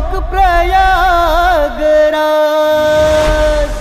लोक प्रयागराज।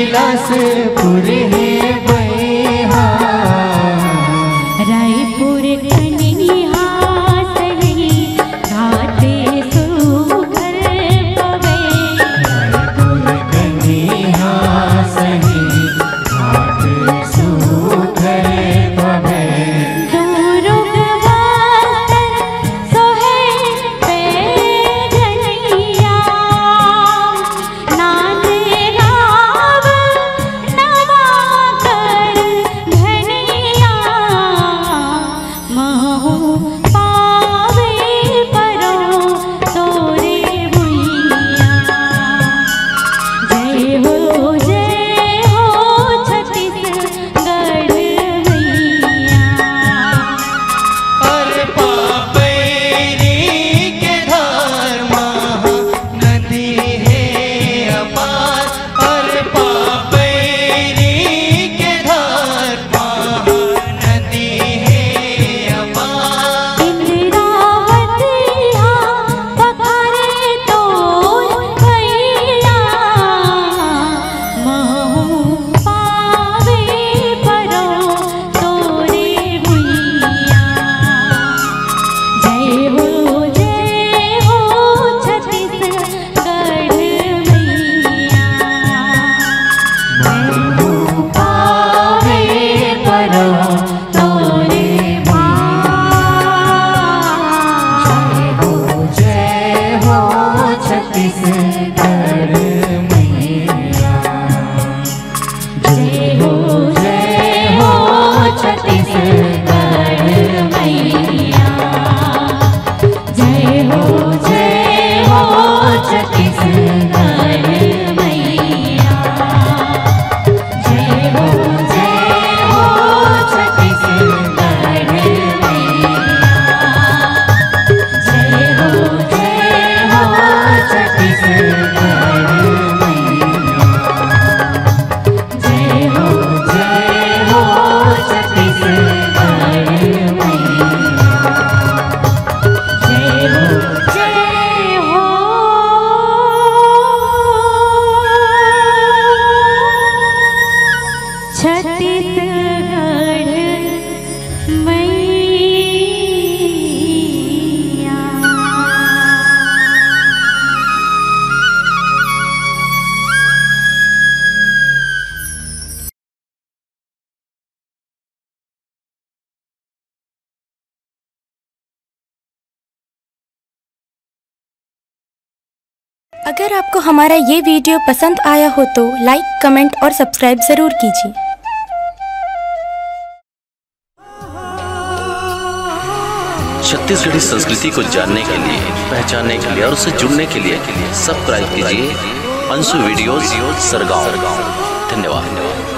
बिलासपुर है बैहा, रायपुर कन्या सही घाटे सुघर पवे, रायपुर कन्या सही घाट सुघर पवे, दुर्ग वास्तर सोहे पैजनिया, नाने राव नवाकर धनिया, महू पावे परो तोरे भुइया, जय हो छत्तीसगढ़ मैया। और पापैरी के धार महा नदी है अपार, और पापैरी के धार महा नदी है अपार, इंद्रावतिया पखारे तोर भैया, महू पावे परो तोरे भुइया, जय हो छत्तीसगढ़ मैया। महू पावे परो तोरे जय हो छत्तीसगढ़ मैया, जय हो छत्तीसगढ़ मैया, जय हो छत्तीसगढ़ मैया, जय हो छत्तीसगढ़ मैया, जय हो छत्तीसगढ़ मैया, जय हो छत्तीसगढ़ मैया, जय हो छत्तीसगढ़ मैया। अगर आपको हमारा ये वीडियो पसंद आया हो तो लाइक, कमेंट और सब्सक्राइब ज़रूर कीजिए। छत्तीसगढ़ी संस्कृति को जानने के लिए, पहचानने के लिए और उससे जुड़ने के लिए सब्सक्राइब कीजिए अंशु वीडियोज सरगांव। धन्यवाद।